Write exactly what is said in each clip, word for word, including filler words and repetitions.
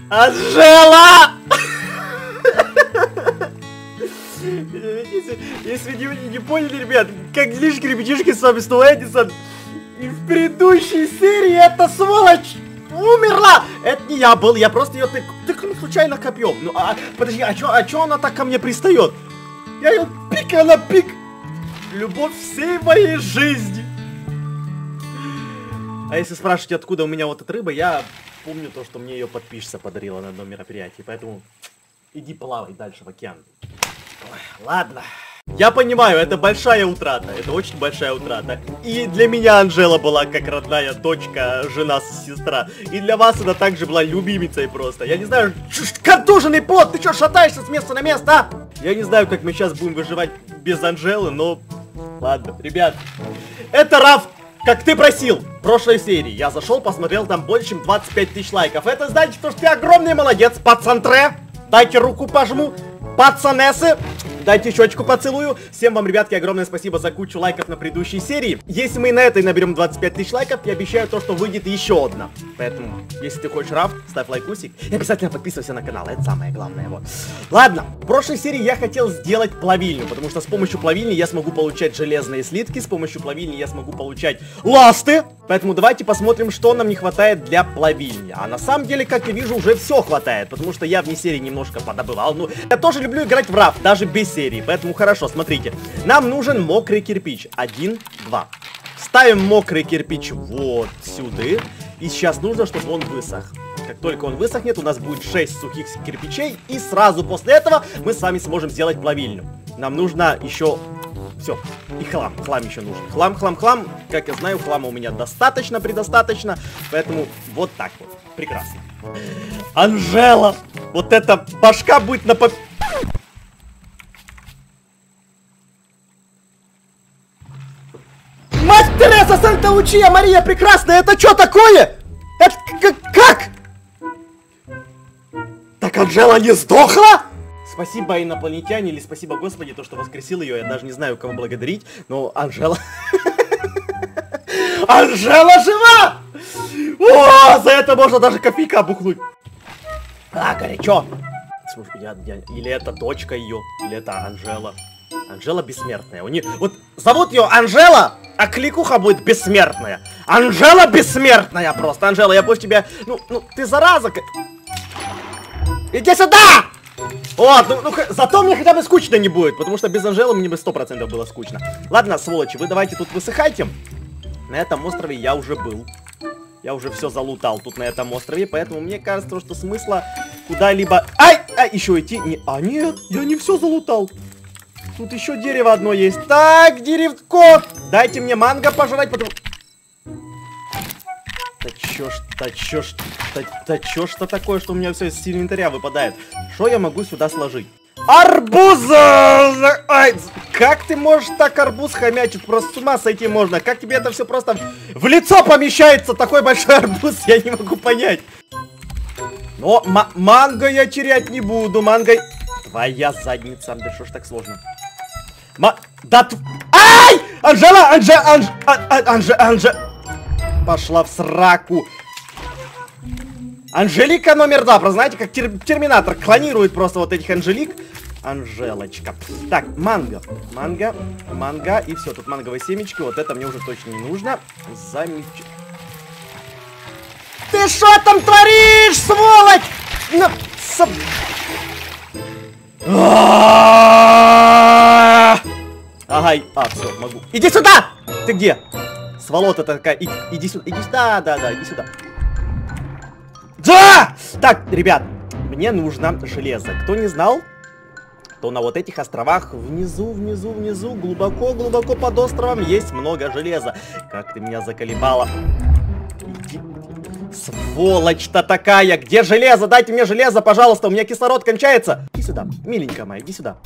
Анжела! Если, если не, не поняли, ребят, как делишки, ребятишки, с вами снова Эдисон. И в предыдущей серии эта сволочь умерла! Это не я был, я просто ее тык, тыкнул случайно копьем. Ну, а, подожди, а чё, а чё она так ко мне пристает? Я ее пикаю на пик. Любовь всей моей жизни. А если спрашиваете, откуда у меня вот эта рыба, я помню то, что мне ее подписчица подарила на одном мероприятии. Поэтому иди плавай дальше в океан. Ой, ладно. Я понимаю, это большая утрата, это очень большая утрата. И для меня Анжела была как родная дочка, жена, сестра. И для вас она также была любимицей просто. Я не знаю, контуженный плод, ты чё шатаешься с места на место, а? Я не знаю, как мы сейчас будем выживать без Анжелы, но... Ладно, ребят. Это Раф, как ты просил, в прошлой серии. Я зашел, посмотрел, там больше, чем двадцать пять тысяч лайков. Это значит, что ты огромный молодец, пацантре. Дайте руку пожму. Пацанессы, дайте щечку поцелую. Всем вам, ребятки, огромное спасибо за кучу лайков на предыдущей серии. Если мы на этой наберем двадцать пять тысяч лайков, я обещаю то, что выйдет еще одна. Поэтому, если ты хочешь Раф, ставь лайкусик и обязательно подписывайся на канал. Это самое главное, вот. Ладно, в прошлой серии я хотел сделать плавильню, потому что с помощью плавильни я смогу получать железные слитки, с помощью плавильни я смогу получать ласты. Поэтому давайте посмотрим, что нам не хватает для плавильни. А на самом деле, как я вижу, уже все хватает, потому что я вне серии немножко подобывал. Ну, я тоже люблю играть в Раф, даже без серии, поэтому хорошо, смотрите. Нам нужен мокрый кирпич. Один, два. Ставим мокрый кирпич вот сюда. И сейчас нужно, чтобы он высох. Как только он высохнет, у нас будет шесть сухих кирпичей. И сразу после этого мы с вами сможем сделать плавильню. Нам нужно еще... Все. И хлам. Хлам еще нужен. Хлам, хлам, хлам. Как я знаю, хлама у меня достаточно, предостаточно. Поэтому вот так вот. Прекрасно. Анжела! Вот эта башка будет на... По... Мать Тереса, Санта Лучия, Мария Прекрасная! Это что такое? Это как? Так Анжела не сдохла? Спасибо, инопланетяне, или спасибо, Господи, то, что воскресил ее. Я даже не знаю, кого благодарить, но Анжела... Анжела жива! О, за это можно даже кофейка бухнуть. А, горячо. Слушай, я, я, или это дочка ее, или это Анжела. Анжела бессмертная. У нее... Вот зовут ее Анжела, а кликуха будет бессмертная. Анжела бессмертная просто. Анжела, я больше тебя... Ну, ну, ты зараза... Иди сюда! Вот, ну, ну, зато мне хотя бы скучно не будет, потому что без Анжелы мне бы сто процентов было скучно. Ладно, сволочи, вы давайте тут высыхайте. На этом острове я уже был. Я уже все залутал тут на этом острове, поэтому мне кажется, что смысла куда-либо... Ай! Ай, еще идти... Не... А, нет, я не все залутал. Тут еще дерево одно есть. Так, деревко! Дайте мне манго пожрать, потому... Да чё ж, да чё ж, да, да чё ж-то такое, что у меня все из инвентаря выпадает? Что я могу сюда сложить? Арбуз! Ай, как ты можешь так арбуз хомячить? Просто с ума сойти можно. Как тебе это все просто в лицо помещается, такой большой арбуз? Я не могу понять. Но манго я терять не буду. Манго... Твоя задница. Да что ж так сложно? Ма... Да т... Ай! Анжела! Анжела! Анж... Анжела! Анжела! Пошла в сраку. Анжелика номер два. Просто знаете, как тер терминатор клонирует просто вот этих Анжелик. Анжелочка. Так, манго. Манго. Манго. И все, тут манговые семечки. Вот это мне уже точно не нужно. Замечательно. Ты что там творишь, сволочь? Ну, со... Ага, а, все, могу. Иди сюда! Ты где? Сволота такая. И, иди сюда, иди сюда, да, да, иди сюда. Да! Так, ребят, мне нужно железо. Кто не знал, то на вот этих островах внизу, внизу, внизу, глубоко, глубоко под островом есть много железа. Как ты меня заколебала. Иди. Сволочь-то такая! Где железо? Дайте мне железо, пожалуйста, у меня кислород кончается. Иди сюда, миленькая моя, иди сюда.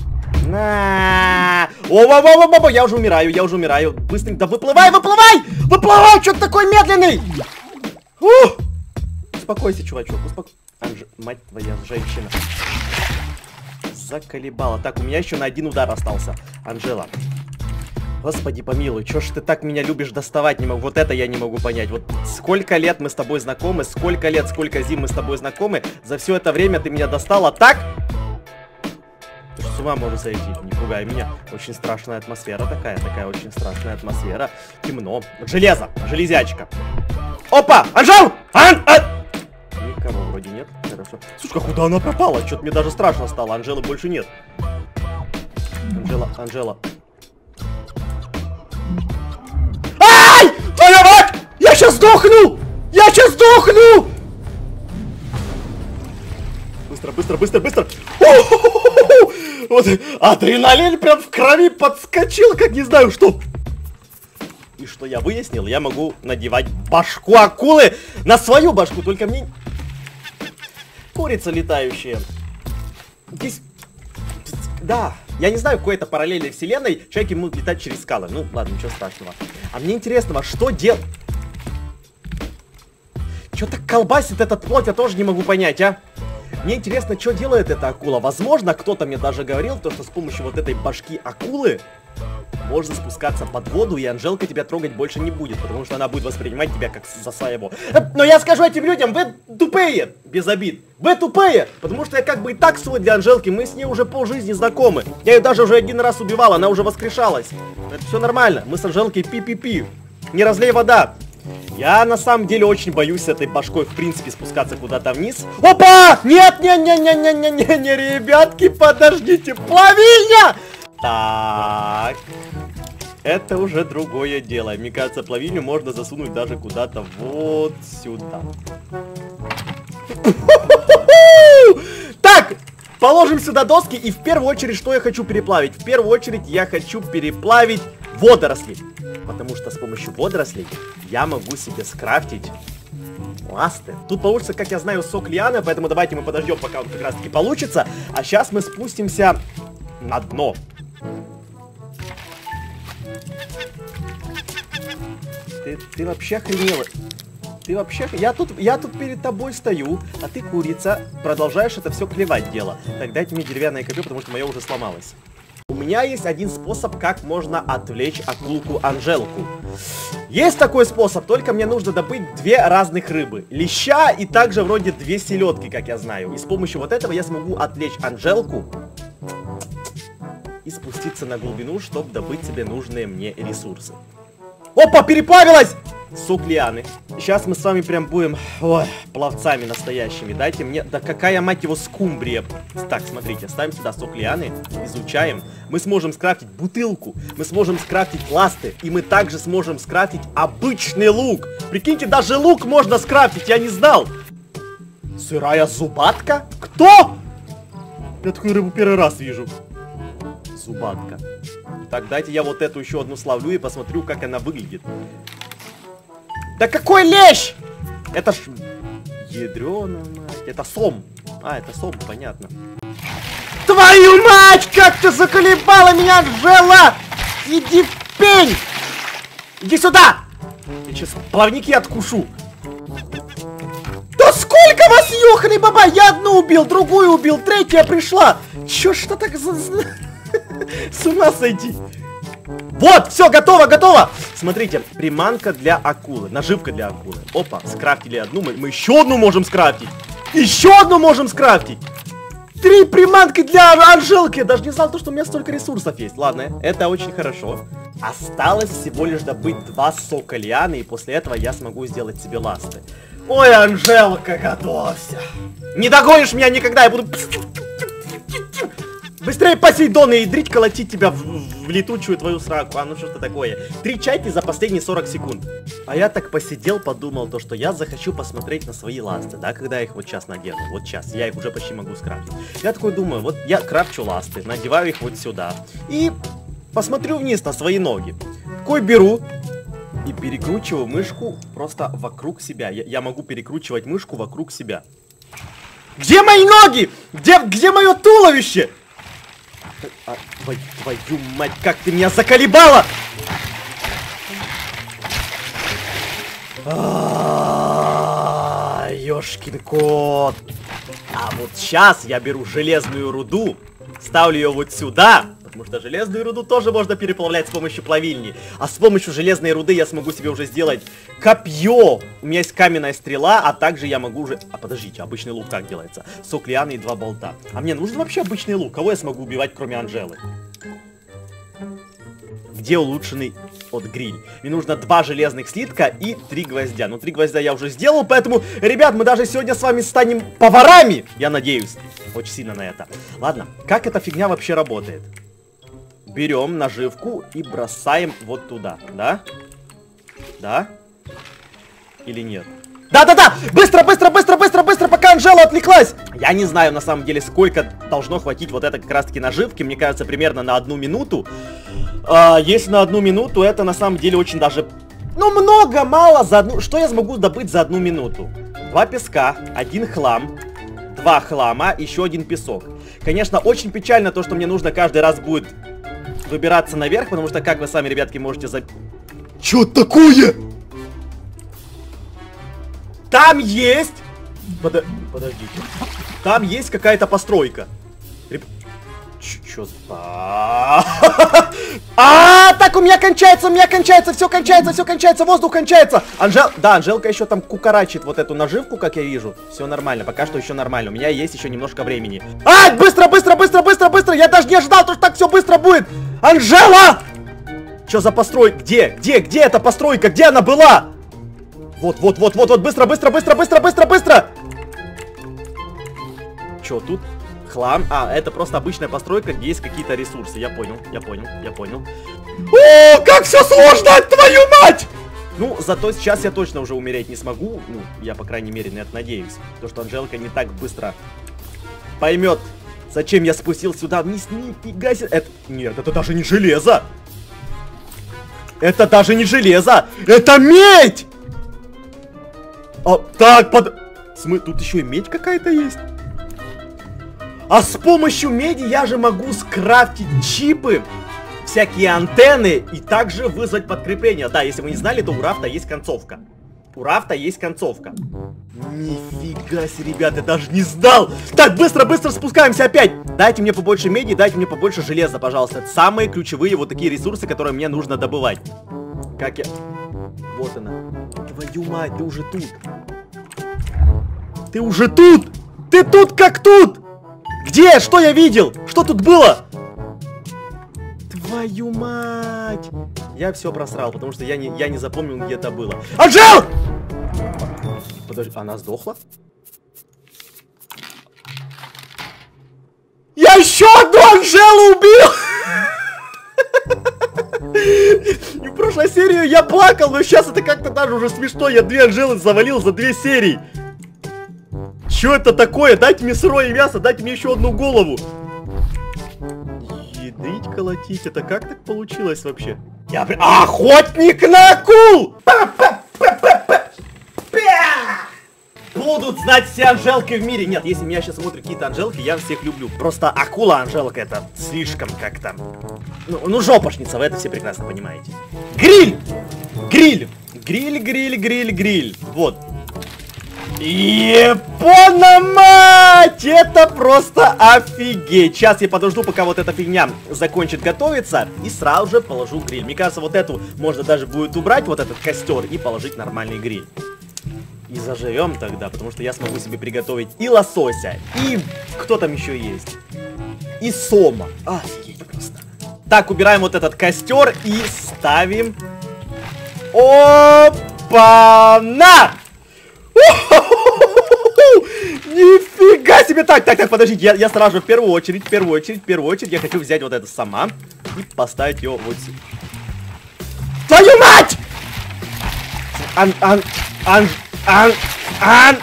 На! О-о-о-о-о! Я уже умираю, я уже умираю. Быстренько, да выплывай, выплывай! Выплывай! Что ты такой медленный? Ух! Успокойся, чувачок, успокойся. Анж... Мать твоя женщина. Заколебала. Так, у меня еще на один удар остался. Анжела. Господи помилуй, чё ж ты так меня любишь доставать? Не могу. Вот это я не могу понять. Вот сколько лет мы с тобой знакомы, сколько лет, сколько зим мы с тобой знакомы. За все это время ты меня достала так? Ты ж с ума можешь зайти, не пугай меня. Очень страшная атмосфера такая, такая очень страшная атмосфера. Темно. Железо, железячка. Опа! Анжел! Ан... Ан... Никого вроде нет. Хорошо. Слушай, а куда она пропала? Что-то мне даже страшно стало. Анжелы больше нет. Анжела, Анжела. Ай! Ай! Я сейчас сдохну! Я сейчас сдохну! Быстро, быстро, быстро, быстро! Вот адреналин прям в крови подскочил, как не знаю что. И что я выяснил, я могу надевать башку акулы на свою башку, только мне... Курица летающая. Здесь... Да, я не знаю, в какой это параллельной вселенной человек ему летать через скалы. Ну, ладно, ничего страшного. А мне интересно, что делать? Что так колбасит этот плоть, я тоже не могу понять, а? Мне интересно, что делает эта акула. Возможно, кто-то мне даже говорил, то, что с помощью вот этой башки акулы можно спускаться под воду, и Анжелка тебя трогать больше не будет, потому что она будет воспринимать тебя как за своего. Но я скажу этим людям, вы тупые, без обид. Вы тупые, потому что я как бы и так свой для Анжелки, мы с ней уже полжизни знакомы. Я ее даже уже один раз убивал, она уже воскрешалась. Это все нормально, мы с Анжелкой пи-пи-пи. Не разлей вода. Я на самом деле очень боюсь с этой башкой в принципе спускаться куда-то вниз. Опа! Нет, не, не, не, не, не, не, не, ребятки, подождите, плавильня! Так, это уже другое дело. Мне кажется, плавильню можно засунуть даже куда-то вот сюда. Так, положим сюда доски, и в первую очередь, что я хочу переплавить? В первую очередь я хочу переплавить водоросли. Потому что с помощью водорослей я могу себе скрафтить ласты. Тут получится, как я знаю, сок лианы, поэтому давайте мы подождем, пока он как раз таки получится. А сейчас мы спустимся на дно. Ты, ты вообще охренела? Ты вообще... Я тут, я тут перед тобой стою, а ты, курица, продолжаешь это все клевать дело. Так, дайте мне деревянное копье, потому что мое уже сломалось. У меня есть один способ, как можно отвлечь акулку Анжелку. Есть такой способ, только мне нужно добыть две разных рыбы. Леща и также вроде две селедки, как я знаю. И с помощью вот этого я смогу отвлечь Анжелку и спуститься на глубину, чтобы добыть себе нужные мне ресурсы. Опа, переплавилась! Сок лианы. Сейчас мы с вами прям будем, ой, пловцами настоящими. Дайте мне, да какая, мать его, скумбрия. Так, смотрите, ставим сюда сок лианы, изучаем. Мы сможем скрафтить бутылку, мы сможем скрафтить ласты, и мы также сможем скрафтить обычный лук. Прикиньте, даже лук можно скрафтить, я не знал. Сырая зубатка? Кто? Я такую рыбу первый раз вижу. Зубатка. Так, дайте я вот эту еще одну славлю и посмотрю, как она выглядит. Да какой лещ? Это ж... Ядрёна мать. Это сом. А, это сом, понятно. Твою мать! Как ты заколебала меня, Анжела! Иди в пень! Иди сюда! Я сейчас плавники откушу. Да сколько вас, ёханый баба! Я одну убил, другую убил, третья пришла! Чё, что так за... С ума сойти! Вот, все, готово, готово! Смотрите, приманка для акулы, наживка для акулы. Опа, скрафтили одну, мы, мы еще одну можем скрафтить. Еще одну можем скрафтить. Три приманки для Анжелки. Я даже не знал, что у меня столько ресурсов есть. Ладно, это очень хорошо. Осталось всего лишь добыть два сока лианы, и после этого я смогу сделать себе ласты. Ой, Анжелка, готовься. Не догонишь меня никогда, я буду... Быстрее, Посейдон, и дрить колотить тебя в, в летучую твою сраку. А ну что-то такое. Три чайки за последние сорок секунд. А я так посидел, подумал, то, что я захочу посмотреть на свои ласты, да, когда я их вот сейчас надену. Вот сейчас, я их уже почти могу скрафтить. Я такой думаю, вот я крафчу ласты, надеваю их вот сюда. И посмотрю вниз на свои ноги. Такой беру и перекручиваю мышку просто вокруг себя. Я, я могу перекручивать мышку вокруг себя. Где мои ноги? Где, где мое туловище? А, твою, твою мать, как ты меня заколебала! Ёшкин кот. А вот сейчас я беру железную руду, ставлю ее вот сюда, потому что железную руду тоже можно переплавлять с помощью плавильни. А с помощью железной руды я смогу себе уже сделать копье. У меня есть каменная стрела, а также я могу уже... А подождите, обычный лук как делается? Сок лианы и два болта. А мне нужен вообще обычный лук? Кого я смогу убивать, кроме Анжелы? Где улучшенный от гриль? Мне нужно два железных слитка и три гвоздя. Ну, три гвоздя я уже сделал, поэтому, ребят, мы даже сегодня с вами станем поварами. Я надеюсь очень сильно на это. Ладно, как эта фигня вообще работает? Берем наживку и бросаем вот туда, да? Да? Или нет? Да-да-да! Быстро, быстро, быстро, быстро, быстро, пока Анжела отвлеклась! Я не знаю, на самом деле, сколько должно хватить вот это как раз-таки наживки. Мне кажется, примерно на одну минуту. А, если на одну минуту, это на самом деле очень даже... Ну, много, мало за одну... Что я смогу добыть за одну минуту? Два песка, один хлам, два хлама, еще один песок. Конечно, очень печально то, что мне нужно каждый раз будет выбираться наверх, потому что, как вы сами, ребятки, можете за... Чё такое? Там есть... Подо... Подождите. Там есть какая-то постройка. Реб... Чё за... А, так, у меня кончается, у меня кончается, все кончается, все кончается, воздух кончается. Анжел... Да, Анжелка еще там кукарачит вот эту наживку, как я вижу. Все нормально, пока что еще нормально. У меня есть еще немножко времени. А, быстро, быстро, быстро, быстро, быстро. Я даже не ожидал, что так все быстро будет. Анжела! Что за постройка? Где? Где? Где эта постройка? Где она была? Вот, вот, вот, вот, вот, быстро, быстро, быстро, быстро, быстро, быстро. Че тут? Хлам. А, это просто обычная постройка, где есть какие-то ресурсы. Я понял, я понял, я понял. О, как все сложно, твою мать! Ну, зато сейчас я точно уже умереть не смогу. Ну, я, по крайней мере, на это надеюсь. То, что Анжелка не так быстро поймет, зачем я спустил сюда вниз. Нифига себе. Это... Нет, это даже не железо. Это даже не железо. Это медь! А, так, под... Смы... Тут еще и медь какая-то есть. А с помощью меди я же могу скрафтить чипы, всякие антенны и также вызвать подкрепление. Да, если вы не знали, то у рафта есть концовка. У рафта есть концовка. Нифига себе, ребят, я даже не знал. Так, быстро, быстро спускаемся опять. Дайте мне побольше меди, дайте мне побольше железа, пожалуйста. Это самые ключевые вот такие ресурсы, которые мне нужно добывать. Как я... Вот она. Твою мать, ты уже тут. Ты уже тут! Ты тут как тут! Где? Что я видел? Что тут было? Твою мать! Я все просрал, потому что я не, я не запомнил, где это было. Анжел! Подожди, она сдохла? Я еще одну Анжелу убил! И в прошлой серии я плакал, но сейчас это как-то даже уже смешно. Я две Анжелы завалил за две серии. Что это такое? Дайте мне сырое мясо, дайте мне еще одну голову. Ядрить, колотить, это как так получилось вообще? Я... Охотник на акул! Будут знать все Анжелки в мире. Нет, если меня сейчас смотрят какие-то Анжелки, я всех люблю. Просто акула Анжелка это слишком как-то... Ну, ну, жопошница, вы это все прекрасно понимаете. Гриль! Гриль! Гриль, гриль, гриль, гриль. Вот. Епона мать! Это просто офигеть! Сейчас я подожду, пока вот эта фигня закончит готовиться, и сразу же положу гриль. Мне кажется, вот эту можно даже будет убрать, вот этот костер, и положить нормальный гриль. И заживем тогда, потому что я смогу себе приготовить и лосося, и кто там еще есть? И сома. Офигеть просто. Так, убираем вот этот костер и ставим... Опа-на! Нифига себе! Так, так, так, подождите, я, я сразу же в первую очередь, в первую очередь, в первую очередь я хочу взять вот это сама и поставить ее вот сюда. Твою мать! Ан, ан, ан, ан, ан!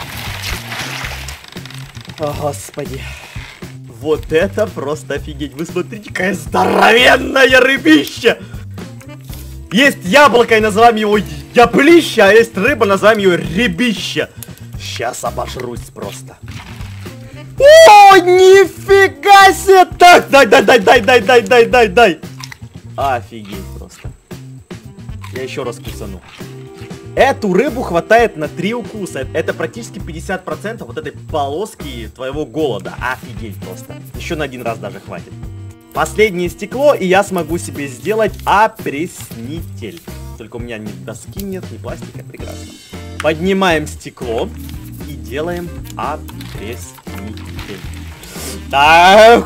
О, господи. Вот это просто офигеть. Вы смотрите, какая здоровенная рыбища! Есть яблоко, и называем его яблища, а есть рыба, называем ее рябища. Сейчас обожрусь просто. О, нифига себе! Так, дай, дай, дай, дай, дай, дай, дай, дай, дай. Офигеть просто. Я еще раз кусану. Эту рыбу хватает на три укуса. Это практически пятьдесят процентов вот этой полоски твоего голода. Офигеть просто. Еще на один раз даже хватит. Последнее стекло, и я смогу себе сделать опреснитель. Только у меня ни доски нет, ни пластика, прекрасно. Поднимаем стекло и делаем опреснитель. Так,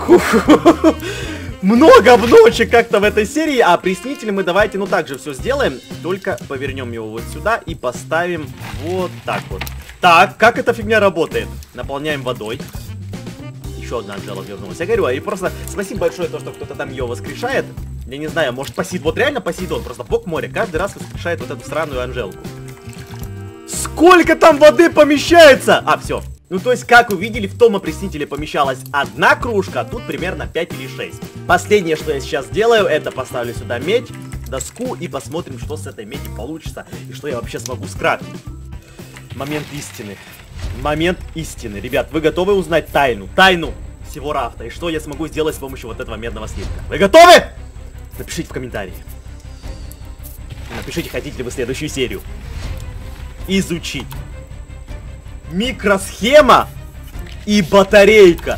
много внучек как-то в этой серии, а опреснитель мы давайте, ну так же все сделаем, только повернем его вот сюда и поставим вот так вот. Так, как эта фигня работает? Наполняем водой. Еще одна Анжела вернулась. Я говорю, и просто спасибо большое, то, что кто-то там ее воскрешает. Я не знаю, может Посейдон, вот реально Посейдон, просто бог моря, каждый раз воскрешает вот эту странную Анжелку. Сколько там воды помещается? А, все. Ну, то есть, как увидели, в том опреснителе помещалась одна кружка, а тут примерно пять или шесть. Последнее, что я сейчас сделаю, это поставлю сюда медь, доску и посмотрим, что с этой меди получится и что я вообще смогу скрафтить. Момент истины. Момент истины. Ребят, вы готовы узнать тайну? Тайну всего рафта. И что я смогу сделать с помощью вот этого медного слитка? Вы готовы? Напишите в комментарии. Напишите, хотите ли вы следующую серию. Изучить. Микросхема и батарейка.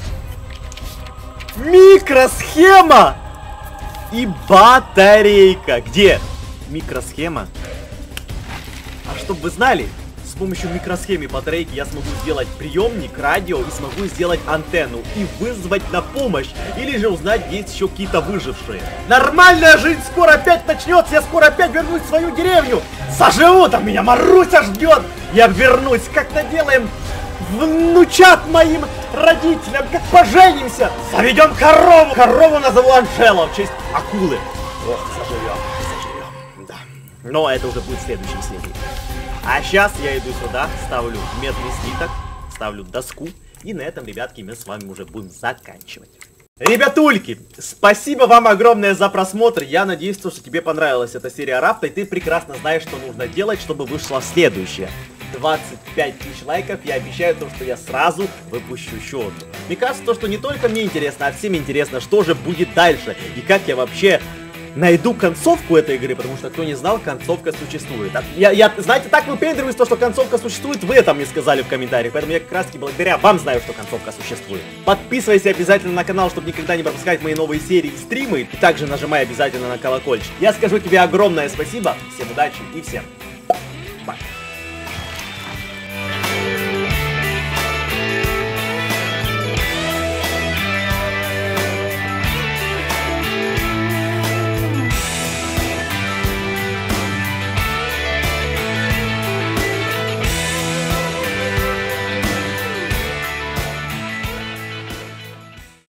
Микросхема и батарейка. Где микросхема? А чтобы вы знали, с помощью микросхемы и батарейки я смогу сделать приемник, радио и смогу сделать антенну и вызвать на помощь. Или же узнать, есть еще какие-то выжившие. Нормальная жизнь скоро опять начнется. Я скоро опять вернусь в свою деревню. Заживу, там меня Маруся ждет. Я вернусь, как-то делаем внучат моим родителям, как поженимся. Заведем корову. Корову назову Анжела в честь акулы. Ох, заживем, заживем, да. Но это уже будет в следующей серии. А сейчас я иду сюда, ставлю медный слиток, ставлю доску. И на этом, ребятки, мы с вами уже будем заканчивать. Ребятульки, спасибо вам огромное за просмотр. Я надеюсь, что тебе понравилась эта серия рафта, и ты прекрасно знаешь, что нужно делать, чтобы вышла следующая. двадцать пять тысяч лайков, я обещаю то, что я сразу выпущу еще одну. Мне кажется, то, что не только мне интересно, а всем интересно, что же будет дальше, и как я вообще найду концовку этой игры, потому что, кто не знал, концовка существует. Я, я знаете, так выпендриваюсь, то, что концовка существует, вы это мне сказали в комментариях, поэтому я как раз таки благодаря вам знаю, что концовка существует. Подписывайся обязательно на канал, чтобы никогда не пропускать мои новые серии и стримы, и также нажимай обязательно на колокольчик. Я скажу тебе огромное спасибо, всем удачи и всем